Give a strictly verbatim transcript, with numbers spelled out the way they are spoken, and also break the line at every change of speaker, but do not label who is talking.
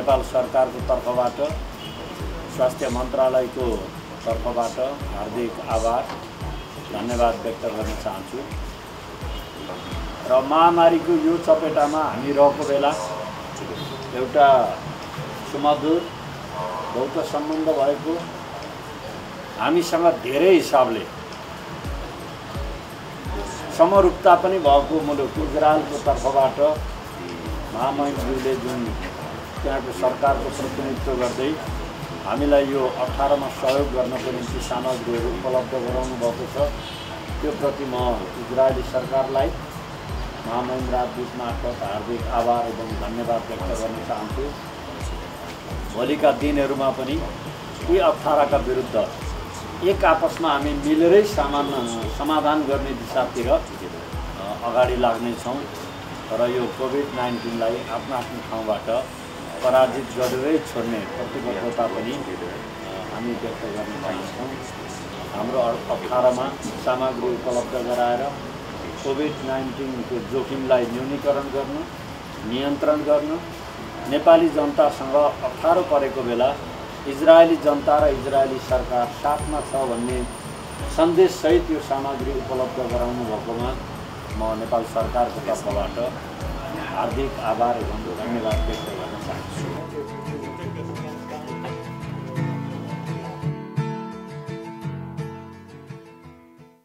नेपाल सरकारको तर्फबाट स्वास्थ्य मन्त्रालयको तर्फबाट हार्दिक आभार धन्यवाद व्यक्त गर्न चाहन्छु। र महामारीको यो चपेटामा हामी रहेको बेला एउटा सुमधुर भौत सम्बन्ध भएको हामीसँग धेरै हिसाबले समरूपता पनि भएको मुलुक इजरायलको तर्फबाट महामहिमज्यूले जुन त्यहाँको सरकारको प्रतिनिधित्व गर्दै हामीलाई यो अठारमा सहयोग गर्नको निम्ति सामग्रीहरू उपलब्ध गराउनु भएको छ, त्यो प्रति म इजरायली सरकारलाई महामहिम राजदूत मार्फत हार्दिक आभार एवं धन्यवाद व्यक्त गर्न चाहन्छु। भोलिका दिनहरूमा पनि यी अप्ठ्याराका विरुद्ध एक आपसमा हामी मिलेरै सामान समाधान गर्ने दिशातिर अगाडि लाग्नेछौँ र यो कोभिड नाइन्टिनलाई आफ्नो आफ्नो ठाउँबाट पराजित गरेरै छोड्ने प्रतिबद्धता पनि हामी व्यक्त गर्न चाहन्छौँ। हाम्रो अप्ठ्यारामा सामग्री उपलब्ध गराएर कोभिड नाइन्टिनको जोखिमलाई न्यूनीकरण गर्न, नियन्त्रण गर्न, नेपाली जनतासँग अप्ठ्यारो परेको बेला इजरायली जनता र इजरायली सरकार साथमा छ भन्ने सन्देशसहित यो सामग्री उपलब्ध गराउनु भएकोमा म नेपाल सरकारको तर्फबाट हार्दिक आभार एवं धन्यवाद व्यक्त गर्छु।